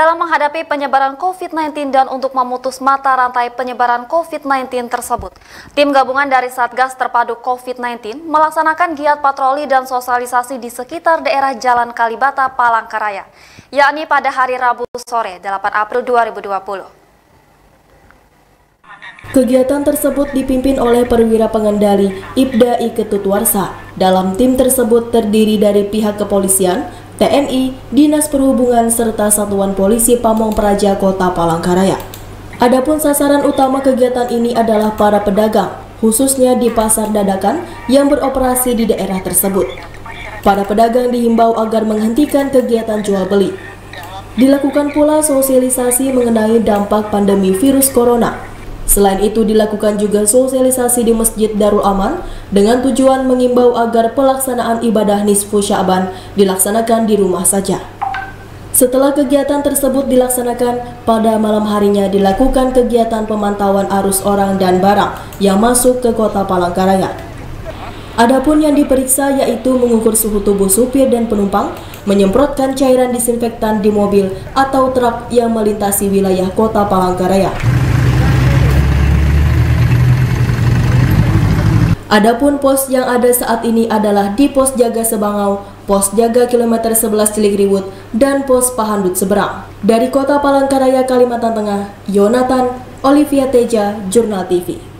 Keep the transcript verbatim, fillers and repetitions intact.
Dalam menghadapi penyebaran COVID sembilan belas dan untuk memutus mata rantai penyebaran COVID sembilan belas tersebut, tim gabungan dari Satgas Terpadu COVID sembilan belas melaksanakan giat patroli dan sosialisasi di sekitar daerah Jalan Kalibata, Palangkaraya, yakni pada hari Rabu sore delapan April dua ribu dua puluh. Kegiatan tersebut dipimpin oleh perwira pengendali Ibda I Ketutwarsa. Dalam tim tersebut terdiri dari pihak kepolisian, T N I, Dinas Perhubungan, serta Satuan Polisi Pamong Praja Kota Palangkaraya. Adapun sasaran utama kegiatan ini adalah para pedagang, khususnya di pasar dadakan yang beroperasi di daerah tersebut. Para pedagang dihimbau agar menghentikan kegiatan jual beli. Dilakukan pula sosialisasi mengenai dampak pandemi virus corona. Selain itu dilakukan juga sosialisasi di Masjid Darul Aman dengan tujuan mengimbau agar pelaksanaan ibadah nisfu Sya'ban dilaksanakan di rumah saja. Setelah kegiatan tersebut dilaksanakan, pada malam harinya dilakukan kegiatan pemantauan arus orang dan barang yang masuk ke Kota Palangkaraya. Adapun yang diperiksa yaitu mengukur suhu tubuh supir dan penumpang, menyemprotkan cairan disinfektan di mobil atau truk yang melintasi wilayah Kota Palangkaraya. Adapun pos yang ada saat ini adalah di Pos Jaga Sebangau, Pos Jaga Kilometer sebelas Cilikriwut, dan Pos Pahandut Seberang. Dari Kota Palangkaraya, Kalimantan Tengah, Yonatan Olivia Teja, Jurnal T V.